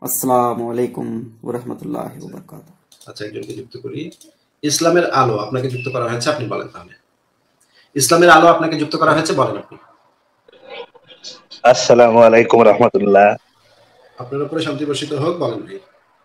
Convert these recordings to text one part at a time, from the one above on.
আসসালামু আলাইকুম ওয়া রাহমাতুল্লাহি ওয়া বারাকাতুহু। আচ্ছা, একজনকে যুক্ত করি। ইসলামের আলো আপনাকে যুক্ত করা হয়েছে, আপনি বলেন তাহলে। ইসলামের আলো আপনাকে যুক্ত করা হয়েছে, বলেন আপনি। আসসালামু আলাইকুম রাহমাতুল্লাহ। আপনার উপরে শান্তি বর্ষিত হোক, বলেন ভাই।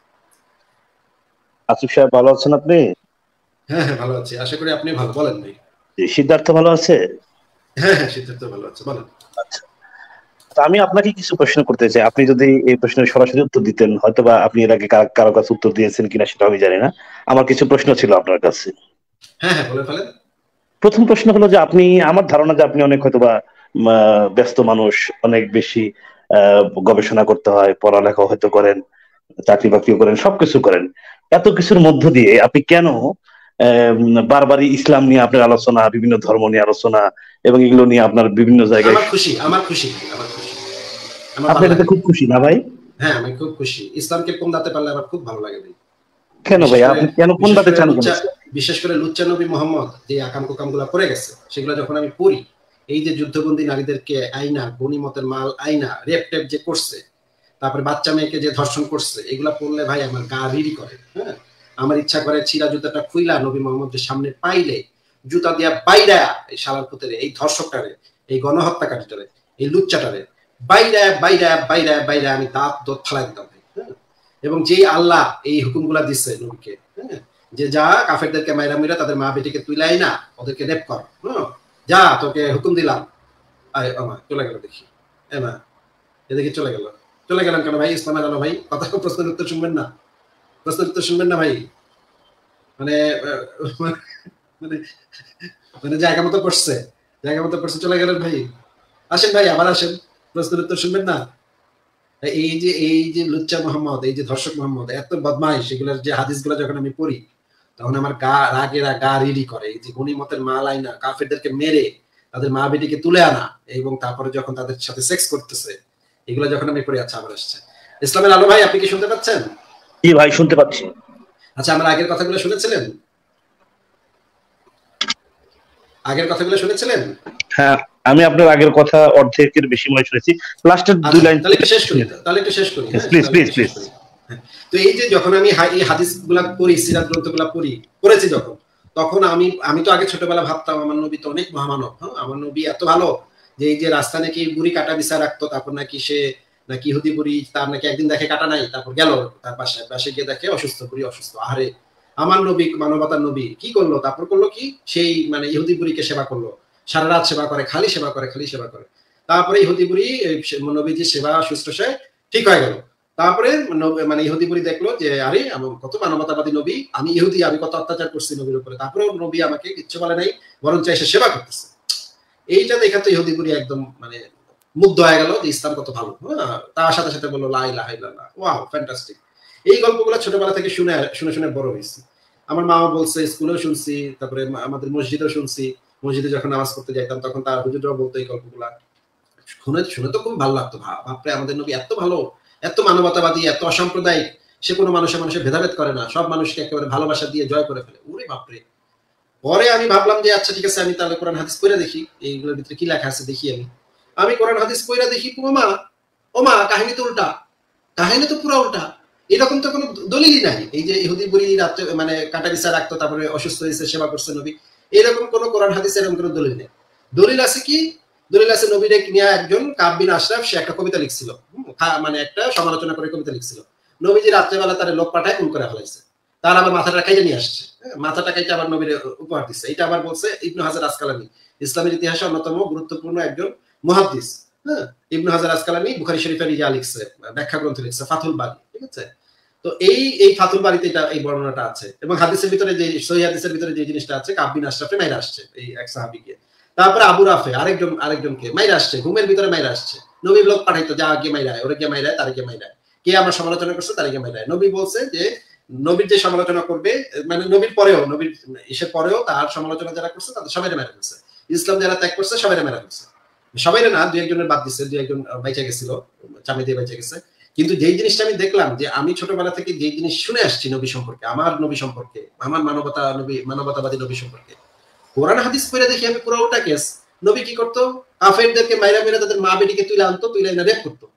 আসিফ সাহেব ভালো আছেন আপনি? হ্যাঁ হ্যাঁ, ভালো আছি, আশা করি আপনি ভালো। বলেন ভাই। সিদ্ধার্থ ভালো আছে? হ্যাঁ হ্যাঁ, সিদ্ধার্থ ভালো আছে, বলেন। আচ্ছা, তো আমি আপনাকে কিছু প্রশ্ন করতে চাই। আপনি যদি এই প্রশ্নের সরাসরি উত্তর দিতেন, হয়তোবা আপনি এর আগে কারো কাছে উত্তর দিয়েছেন কিনা সেটা আমি জানি না। আমার কিছু প্রশ্ন ছিল আপনার কাছে। হ্যাঁ হ্যাঁ, বলে ফেলেন। প্রথম প্রশ্ন হলো যে আপনি, আমার ধারণা যে আপনি অনেক হয়তোবা ব্যস্ত মানুষ, অনেক বেশি গবেষণা করতে হয়, পড়ালেখা হয়তো করেন, চাকরি বাকরিও করেন, সবকিছু করেন। এত কিছুর মধ্য দিয়ে আপনি কেন বারবারই ইসলাম নিয়ে আপনার আলোচনা, বিভিন্ন ধর্ম নিয়ে আলোচনা এবং এগুলো নিয়ে আপনার বিভিন্ন জায়গায়? আমার খুশি, আমার খুশি, আমার খুশি, আমার আপনি ভালো এটাতে লাগে। খুব খুশি না ভাই? হ্যাঁ, আমি খুব খুশি। ইসলামকে পন্দাতে পারলে আমার খুব ভালো লাগে ভাই। কেন ভাই, আপনি কেন কোন দাতে চান? বিশেষ করে লুচ্চা নবী মোহাম্মদ যে আকাম কুকাম গুলা করে গেছে, সেগুলো যখন আমি পড়ি, এই যে যুদ্ধবন্দী নারীদেরকে আইনা, গনিমতের মাল আইনা রেপ টেপ যে করছে, তারপরে বাচ্চা মেয়েকে যে ধর্ষণ করছে, এগুলা পড়লে ভাই আমার গা রিড়ি করে। হ্যাঁ, আমার ইচ্ছা করে ছিঁড়া জুতাটা খুইলা নবী মোহাম্মদের সামনে পাইলে জুতা দিয়া বাইরা এই শালার পুতেরে, এই ধর্ষকটারে, এই গণহত্যাকারীটারে, এই লুচ্চাটারে বাইরা বাইরা বাইরা বাইরা আমি দাঁত দোত ফালাই দিতাম। হ্যাঁ, এবং যেই আল্লাহ এই হুকুমগুলা দিচ্ছে নবীকে, হ্যাঁ, যে যা কাফেরদেরকে মাইরা মিরা তাদের মা বেটিকে তুইলাই না, ওদেরকে রেপ কর, যা তোকে হুকুম দিলাম। চলে গেল দেখি, মা এদিকে চলে গেল। চলে গেলেন কেন ভাই? ইসলামের আলো ভাই, কথা প্রশ্নের উত্তর শুনবেন না? প্রশ্নের উত্তর শুনবেন না ভাই? মানে মানে মানে জায়গা মতো পড়ছে, জায়গা মতো পড়ছে, চলে গেলেন ভাই। আসেন ভাই, আবার আসেন, প্রশ্নের উত্তর শুনবেন না? এই যে লুচ্চা মোহাম্মদ, এই যে ধর্ষক মোহাম্মদ, এত বদমাইশ, এগুলোর যে হাদিসগুলো যখন আমি পড়ি, তখন আমার গা রিডি করে। এই যে গনিমতের মাল আইনা কাফেরদেরকে মেরে তাদের মা বেটিকে তুলে আনা, এবং তারপরে যখন তাদের সাথে সেক্স করতেছে, এগুলো যখন আমি পড়ি। আচ্ছা, আবার আসছে ইসলামের আলো ভাই, আপনি কি শুনতে পাচ্ছেন? জি ভাই, শুনতে পাচ্ছি। আচ্ছা, আমার আগের কথাগুলো শুনেছিলেন? আগের কথাগুলো শুনেছিলেন? হ্যাঁ, আমি আপনার আগের কথা অর্ধেকের বেশি মনে শুনেছি। লাস্টের দুই লাইন তাহলে একটু শেষ করি, তাহলে একটু শেষ করি। Please please please. তো এই যে যখন আমি এই হাদিসগুলা পড়ি, সিরাত গ্রন্থগুলা পড়েছি যখন, তখন আমি তো আগে ছোটবেলা ভাবতাম আমার নবী তো অনেক মহামানব। হ্যাঁ, আমার নবী এত ভালো যে এই যে রাস্তা নাকি বুড়ি কাটা বিচার রাখতো, তারপর নাকি সে নাকি ইহুদি বুড়ি, তার নাকি একদিন দেখে কাটা নাই, তারপর গেল তার পাশে গিয়ে দেখে অসুস্থ, বুড়ি অসুস্থ। আরে আমার নবী, মানবতার নবী, কি করলো? তারপর করলো কি, সেই মানে ইহুদি বুড়িকে সেবা করলো, সারা রাত সেবা করে, খালি সেবা করে, খালি সেবা করে। তারপরে ইহুদি বুড়ি নবীজির সেবা শুশ্রূষায় ঠিক হয়ে গেল। তারপরে মানে ইহুদি বুড়ি দেখলো যে আরে আমি কত মানবতাবাদী নবী, আমি ইহুদি, আমি কত অত্যাচার করছি নবীর উপরে, তারপরে নবী আমাকে কিচ্ছু বলে নাই, বরঞ্চ এসে সেবা করতেছে। এইটা দেখা তো ইহুদি বুড়ি একদম মানে মুগ্ধ হয়ে গেল যে ইসলাম কত ভালো। হ্যাঁ, তার সাথে সাথে বললো লা ইলাহা ইল্লাল্লাহ। Wow, fantastic. এই গল্পগুলো ছোটবেলা থেকে শুনে শুনে শুনে বড় হয়েছি। আমার মা বলছে, স্কুলেও শুনছি, তারপরে আমাদের মসজিদেও শুনছি। মসজিদে যখন নামাজ পড়তে যাইতাম তখন তার হুজুররাও বলতো এই গল্পগুলা। শুনে শুনে তো খুব ভালো লাগতো। বাপরে, আমাদের নবী এত ভালো, এত মানবতাবাদী, এত অসাম্প্রদায়িক, সে কোনো মানুষের ভেদাভেদ করে না, সব মানুষকে একেবারে ভালোবাসা দিয়ে জয় করে ফেলে। ওরে বাপরে। পরে আমি ভাবলাম যে আচ্ছা ঠিক আছে, আমি তাহলে কোরআন হাদিস পড়ে দেখি, এইগুলোর ভিতরে কি লেখা আছে দেখি। আমি কোরআন হাদিস পড়ে দেখি, ওমা কাহিনী তো উল্টা, কাহিনী তো পুরো উল্টা। এরকম তো কোনো দলিলই নাই। এই যে ইহুদি বুড়ি রাত্রে মানে কাটা বিচার রাখতো, তারপরে অসুস্থ হয়েছে, সেবা করছে নবী, এরকম কোনো কোরআন হাদিস এরকম কোনো দলিল নেই। দলিল আছে কি? দলিল আছে নবীরে নিয়ে একজন কাব বিন আশরাফ, সে একটা কবিতা লিখছিল, মানে একটা সমালোচনা করে কবিতা লিখছিল। নবীজি রাত্রেবেলা তার লোক পাঠায় খুন করে ফেলাইছে, তার আবার মাথাটা কাইটে নিয়ে আসছে, মাথাটা কাইটে আবার নবীর উপহার দিচ্ছে। এটা আবার বলছে ইবনু হাজার আসকালানি, ইসলামের ইতিহাসে অন্যতম গুরুত্বপূর্ণ একজন মুহাদ্দিস। হ্যাঁ, ইবনু হাজার আসকালানি বুখারী শরীফের ইয়া লিখছে, ব্যাখ্যা গ্রন্থ লিখছে ফাতুল বারী। ঠিক আছে, তো এই ফাতুল বারীতে এটা এই বর্ণনাটা আছে। এবং হাদিসের ভিতরে যে সহিহ হাদিসের ভিতরে যে জিনিসটা আছে, কাব বিন আশরাফে মাইরা আসছে এই এক সাহাবীকে, তারপরে আবু রাফে আরেকজনকে মাইরা আসছে, ঘুমের ভিতরে মাইরা আসছে। নবীর লোক পাঠাইতো, যা গিয়ে মাইরায়, ওরে গিয়ে মাইরায়, তারে গিয়ে মাইরায়, কে আমার সমালোচনা করছে তারে গিয়ে মাইরায়। নবী বলছে যে নবীর যে সমালোচনা করবে, মানে নবীর পরেও, নবীর ইসের পরেও তার সমালোচনা যারা করছে তাদের সবাই মেরে ফেলছে। ইসলাম যারা ত্যাগ করছে সবাই মেরে ফেলছে। সবাই না, দুই একজনের বাদ দিচ্ছে, দুই একজন বেঁচে গেছিল, চামি দিয়ে বেঁচে গেছে। কিন্তু যেই জিনিসটা আমি দেখলাম, যে আমি ছোটবেলা থেকে যেই জিনিস শুনে আসছি নবী সম্পর্কে, আমার নবী সম্পর্কে, আমার মানবতাবাদী নবী সম্পর্কে, কোরআন হাদিস পড়ে দেখি আমি পুরোটা কেস। নবী কি করতো? কাফেরদেরকে মাইরা মেরে তাদের মা বেটিকে তুলে আনতো, তুলে এনে রেপ করতো।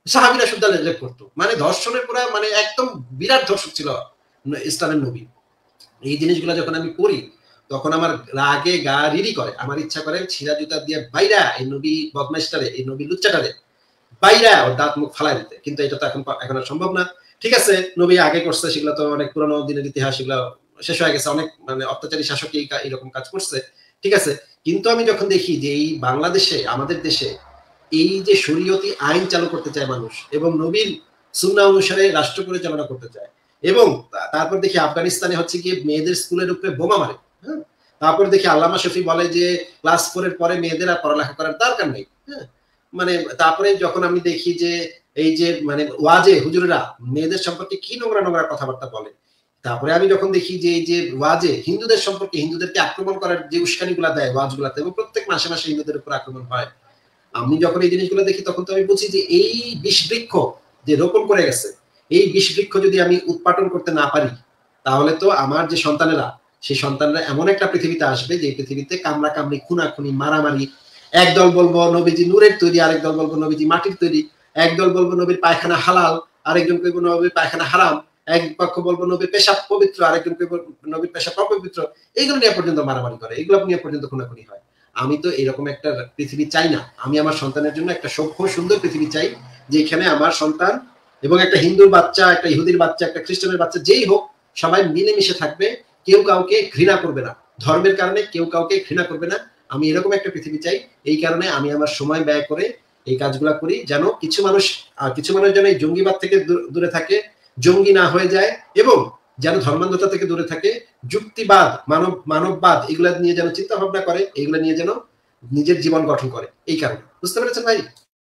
সাহাবীরা শুদ্ধ রেপ করতো, মানে ধর্ষণের পুরা মানে একদম বিরাট ধর্ষক ছিল ইসলামের নবী। এই জিনিসগুলো যখন আমি পড়ি তখন আমার রাগে গা রিরি করে, আমার ইচ্ছা করে ছিঁড়া জুতা দিয়ে বাইরা এই নবী বদমাইশটারে, এই নবী লুচ্চাটারে বাইরা ওর দাঁত মুখ ফালাই দিতে। কিন্তু এটা তো এখন আর সম্ভব না। ঠিক আছে, নবী আগে করছে, সেগুলো তো অনেক পুরোনো দিনের ইতিহাস, সেগুলো শেষ হয়ে গেছে, অনেক মানে অত্যাচারী শাসক এইরকম কাজ করছে, ঠিক আছে। কিন্তু আমি যখন দেখি যে এই বাংলাদেশে, আমাদের দেশে এই যে শরীয়তি আইন চালু করতে চায় মানুষ, এবং নবীর সুন্নাহ অনুসারে রাষ্ট্র পরিচালনা করতে চায়, এবং তারপর দেখি আফগানিস্তানে হচ্ছে গিয়ে মেয়েদের স্কুলের উপরে বোমা মারে, হ্যাঁ। তারপর দেখি আল্লামা শফি বলে যে ক্লাস 4 এর পরে মেয়েদের আর পড়ালেখা করার দরকার নেই, হ্যাঁ। মানে তারপরে যখন আমি দেখি যে এই যে মানে ওয়াজে হুজুরেরা মেয়েদের সম্পর্কে কি নোংরা নোংরা কথাবার্তা বলে, তারপরে আমি যখন দেখি যে এই যে ওয়াজে হিন্দুদের সম্পর্কে, হিন্দুদেরকে আক্রমণ করার যে উস্কানিগুলা দেয় ওয়াজগুলাতে, এবং প্রত্যেক মাসে মাসে হিন্দুদের উপর আক্রমণ হয়, আমি যখন এই জিনিসগুলো দেখি তখন তো আমি বুঝি যে এই বিষবৃক্ষ যে রোপণ করে গেছে, এই বিষবৃক্ষ যদি আমি উৎপাদন করতে না পারি, তাহলে তো আমার যে সন্তানেরা, সেই সন্তানরা এমন একটা পৃথিবীতে আসবে যে পৃথিবীতে কামড়া কামড়ি, খুনাখুনি, মারামারি, একদল বলবো নবীজি নূরের তৈরি, আরেক দল বলবো নবীজি মাটির তৈরি, একদল বলবো নবীর পায়খানা হালাল, আরেকজন কইবো নবীর পায়খানা হারাম, এক পক্ষ বলবো নবীর পেশাব পবিত্র, আরেকজন কইবো নবীর পেশাব অপবিত্র, এইগুলো নিয়ে পর্যন্ত মারামারি করে, এগুলো নিয়ে পর্যন্ত খুনাখুনি হয়। আমি তো এরকম একটা পৃথিবী চাই না। আমি আমার সন্তানের জন্য একটা সভ্য সুন্দর পৃথিবী চাই, যেখানে আমার সন্তান এবং একটা হিন্দুর বাচ্চা, একটা ইহুদির বাচ্চা, একটা খ্রিস্টানের বাচ্চা, যেই হোক, সবাই মিলেমিশে থাকবে, কেউ কাউকে ঘৃণা করবে না, ধর্মের কারণে কেউ কাউকে ঘৃণা করবে না। আমি এরকম একটা পৃথিবী চাই। এই কারণে আমি আমার সময় ব্যয় করে এই কাজগুলা করি, যেন কিছু মানুষ যেন এই জঙ্গিবাদ থেকে দূরে থাকে, জঙ্গি না হয়ে যায়, এবং যেন ধর্মান্ধতা থেকে দূরে থাকে, যুক্তিবাদ, মানববাদ এগুলা নিয়ে যেন চিন্তা ভাবনা করে, এগুলা নিয়ে যেন নিজের জীবন গঠন করে। এই কারণে, বুঝতে পেরেছেন ভাই?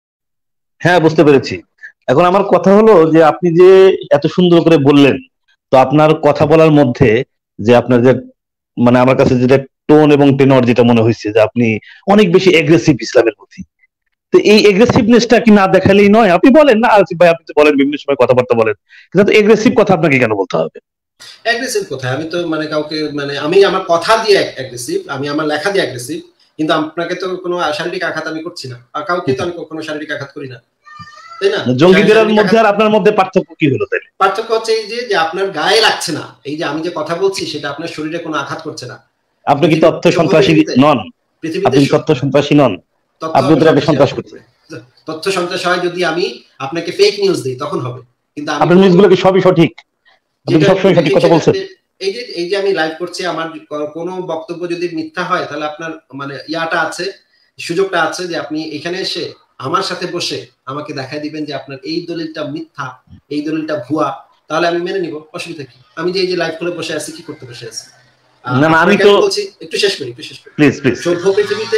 হ্যাঁ, বুঝতে পেরেছি। এখন আমার কথা হলো যে আপনি যে এত সুন্দর করে বললেন, তো আপনার কথা বলার মধ্যে যে আপনার যে মানে আমার কাছে যেটা টোন এবং টেনর যেটা মনে হয়েছে যে আপনি অনেক বেশি এগ্রেসিভ ইসলামের প্রতি। তো এই এগ্রেসিভনেসটা কি না দেখালেই নয়? আপনি বলেন না আসিফ ভাই, আপনি তো বলেন বিভিন্ন সময় কথাবার্তা বলেন, কিন্তু এগ্রেসিভ কথা আপনাকে কেন বলতে হবে? অ্যাগ্রেসিভ কোথায়? আমি তো মানে কাউকে মানে আমি আমার কথা দিয়ে অ্যাগ্রেসিভ, আমি আমার লেখা দিয়ে অ্যাগ্রেসিভ, কিন্তু আপনাকে তো কোনো শারীরিক আঘাত আমি করছি না, আর কাউকে তো আমি কখনো শারীরিক আঘাত করি না, তাই না? জঙ্গিদের মধ্যে আর আপনার মধ্যে পার্থক্য কি হলো তাই? পার্থক্য হচ্ছে এই যে আপনার গায়ে লাগছে না, এই যে আমি যে কথা বলছি সেটা আপনার শরীরে কোনো আঘাত করছে না। আপনি কি তথ্য সন্ত্রাসী নন? আপনি তথ্য সন্ত্রাসী নন? আপনি তো একটা সন্ত্রাস করছেন। তথ্য সন্ত্রাস হয় যদি আমি আপনাকে ফেক নিউজ দিই, তখন হবে। কিন্তু আপনার নিউজগুলো কি সবই সঠিক? আপনি সবসময় সঠিক কথা বলছেন? এই যে আমি লাইভ করছি, আমার কোনো বক্তব্য যদি মিথ্যা হয়, তাহলে আপনার মানে ইয়াটা আছে, সুযোগটা আছে যে আপনি এখানে এসে আমার সাথে বসে আমাকে দেখাই দিবেন যে আপনার এই দলিলটা মিথ্যা, এই দলিলটা ভুয়া, তাহলে আমি মেনে নিব, অসুবিধা কি? আমি যে এই যে লাইভ করে বসে আছি, কি করতে বসে আছি? না না, আমি তো বলছি, একটু শেষ করি। Please please. সভ্য পৃথিবীতে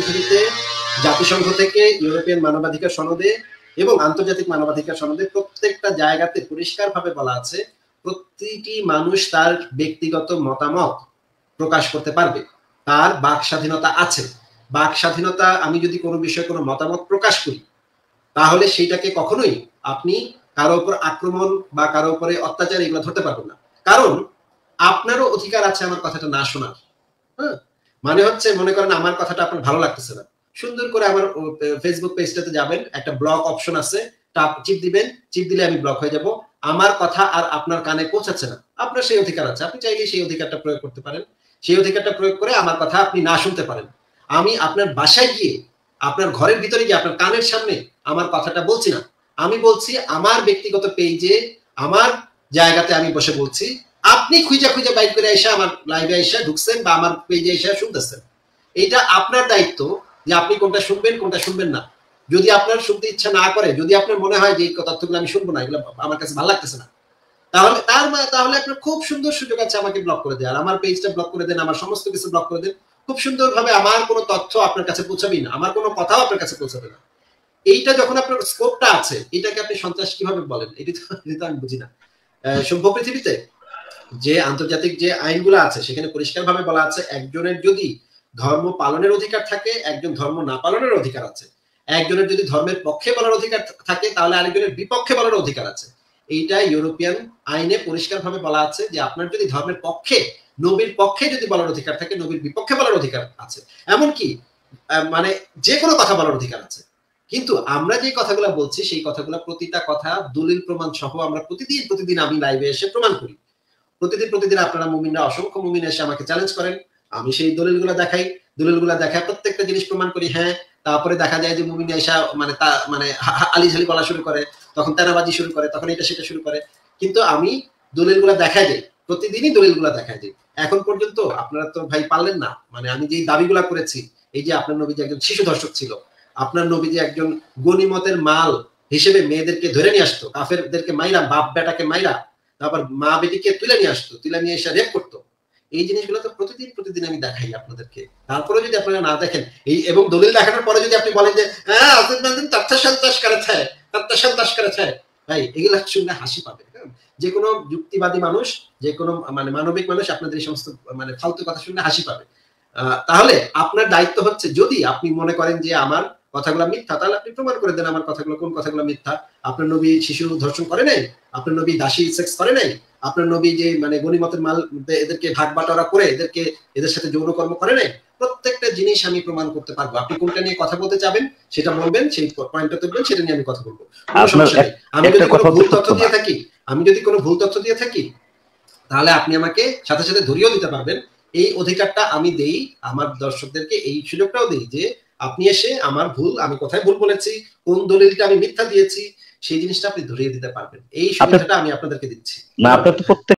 জাতিসংঘ থেকে ইউরোপিয়ান মানবাধিকার সনদে এবং আন্তর্জাতিক মানবাধিকার সনদে প্রত্যেকটা জায়গাতে পরিষ্কারভাবে বলা আছে, প্রতিটি মানুষ তার ব্যক্তিগত মতামত প্রকাশ করতে পারবে, তার বাক স্বাধীনতা আছে। বাক স্বাধীনতা, আমি যদি কোনো বিষয়ে কোনো মতামত প্রকাশ করি, তাহলে সেইটাকে কখনোই আপনি কারো উপর আক্রমণ বা কারো উপরে অত্যাচার এগুলো ধরতে পারবেন না। কারণ আপনারও অধিকার আছে আমার কথাটা না শোনার। হ্যাঁ, মানে হচ্ছে মনে করেন আমার কথাটা আপনার ভালো লাগতেছে না, সুন্দর করে আমার ফেসবুক পেজটাতে যাবেন, একটা ব্লক অপশন আছে, চিপ দিবেন, চিপ দিলে আমি ব্লক হয়ে যাব। আমার কথা আর আপনার কানে পৌঁছাচ্ছে না, আপনার সেই অধিকার আছে, আপনি চাইলে সেই অধিকারটা প্রয়োগ করতে পারেন। সেই অধিকারটা প্রয়োগ করে আমার কথা আপনি না শুনতে পারেন। আমি আপনার বাসায় গিয়ে, আপনার ঘরের ভিতরে গিয়ে, আপনার কানের সামনে আমার কথাটা বলছি না, আমি বলছি আমার ব্যক্তিগত পেজে, আমার জায়গাতে আমি বসে বলছি। আপনি খুঁজে বাইক করে এসে আমার লাইভে এসে ঢুকছেন বা আমার পেজে এসে শুনতেছেন, এটা আপনার দায়িত্ব যে আপনি কোনটা শুনবেন কোনটা শুনবেন না। যদি আপনার শুনতে ইচ্ছা না করে, যদি আপনার মনে হয় যে এই তথ্যগুলো আমি শুনবো না, এগুলো আমার কাছে ভালো লাগতেছে না, তাহলে আপনার খুব সুন্দর সুযোগ আছে আমাকে ব্লক করে দেওয়ার। আমার পেজটা ব্লক করে দেন, আমার সমস্ত কিছু ব্লক করে দেন, খুব সুন্দরভাবে আমার কোনো তথ্য আপনার কাছে পৌঁছাবেই না, আমার কোনো কথাও আপনার কাছে পৌঁছাবে না। এইটা যখন আপনার স্কোপটা আছে, এটাকে আপনি সন্ত্রাস কিভাবে বলেন? এটা তো আমি বুঝি না। সভ্য পৃথিবীতে যে আন্তর্জাতিক যে আইনগুলো আছে, সেখানে পরিষ্কারভাবে বলা আছে, একজনের যদি ধর্ম পালনের অধিকার থাকে, একজন ধর্ম না পালনের অধিকার আছে। একজনের যদি ধর্মের পক্ষে বলার অধিকার থাকে, তাহলে আরেকজনের বিপক্ষে বলার অধিকার আছে। এইটা ইউরোপিয়ান আইনে পরিষ্কারভাবে বলা আছে যে আপনার যদি ধর্মের পক্ষে, নবীর পক্ষে যদি বলার অধিকার থাকে, নবীর বিপক্ষে বলার অধিকার আছে। এমনকি মানে যে কোনো কথা বলার অধিকার আছে। কিন্তু আমরা যে কথাগুলো বলছি সেই কথাগুলো প্রতিটা কথা দলিল প্রমাণ সহ আমরা প্রতিদিন আমি লাইভে এসে প্রমাণ করি। প্রতিদিন আপনারা মুমিনরা, অসংখ্য মুমিন এসে আমাকে চ্যালেঞ্জ করেন, আমি সেই দলিলগুলো দেখাই, দেখায় প্রত্যেকটা জিনিস প্রমাণ করি। হ্যাঁ, তারপরে দেখা যায় যে মুমিন এসে মানে আলিঝালি বলা শুরু করে, তখন তেরাবাজি শুরু করে, তখন এটা সেটা শুরু করে। কিন্তু আমি দলিলগুলো দেখাই যাই, প্রতিদিনই দলিলগুলো দেখাই যাই। এখন পর্যন্ত আপনারা তো ভাই পারলেন না, মানে আমি যে দাবিগুলা করেছি, এই যে আপনার নবী যে একজন শিশু ধর্ষক ছিল, আপনার নবী যে একজন গনিমতের মাল হিসেবে মেয়েদেরকে ধরে নিয়ে আসতো, কাফেরদেরকে মাইরা, বাপ বেটাকে মাইরা, তারপর মা বেটিকে তুলে নিয়ে আসতো, তুলে নিয়ে এসে রেপ করতো, এই জিনিসগুলো তো প্রতিদিন আমি দেখাই আপনাদেরকে। তারপরে যদি আপনারা না দেখেন এই এবং দলিল দেখানোর পরে যদি আপনি বলেন যে হ্যাঁ তথ্য সন্ত্রাস করেছে, ভাই এগুলা শুনলে হাসি পাবে। যে কোনো যুক্তিবাদী মানুষ, যে কোনো মানে মানবিক মানুষ আপনাদের এই সমস্ত মানে ফালতু কথা শুনলে হাসি পাবে। তাহলে আপনার দায়িত্ব হচ্ছে, যদি আপনি মনে করেন যে আমার কথাগুলো মিথ্যা, তাহলে আপনি প্রমাণ করে দেন আমার কথাগুলো, কোন কথাগুলো মিথ্যা। আপনার নবী শিশু ধর্ষণ করে নাই, আপনার নবী দাসী সেক্স করে নাই, আপনার নবী যে মানে গনিমতের মাল এদেরকে ভাগ বাটোয়ারা করে এদের সাথে যৌনকর্ম করে নাই। প্রত্যেকটা জিনিস আমি প্রমাণ করতে পারবো। আপনি কোনটা নিয়ে কথা বলতে চাবেন সেটা বলবেন, সেই পয়েন্টটা তুলবেন, সেটা নিয়ে আমি কথা বলবো। আমি যদি কোনো ভুল তথ্য দিয়ে থাকি তাহলে আপনি আমাকে সাথে সাথে ধরিয়েও দিতে পারবেন। এই অধিকারটা আমি দেই আমার দর্শকদেরকে, এই সুযোগটাও দেই যে আপনি এসে আমার ভুল, আমি কোথায় ভুল বলেছি, কোন দলিলটা আমি মিথ্যা দিয়েছি, সেই জিনিসটা আপনি ধরিয়ে দিতে পারবেন। এই সুবিধাটা আমি আপনাদেরকে দিচ্ছি। না, আপনার তো প্রত্যেক